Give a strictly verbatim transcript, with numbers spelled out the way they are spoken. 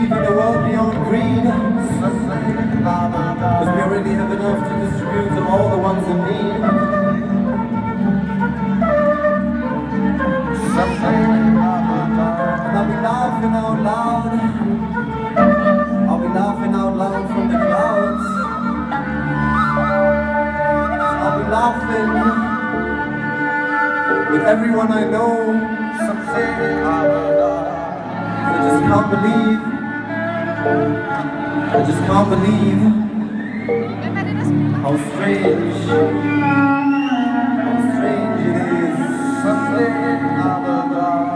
believe in a world beyond greed, because we already have enough to distribute to all the ones in need. And I'll be laughing out loud, I'll be laughing out loud from the clouds. I'll be laughing with everyone I know. I just can't believe, I just can't believe how strange, how strange it is.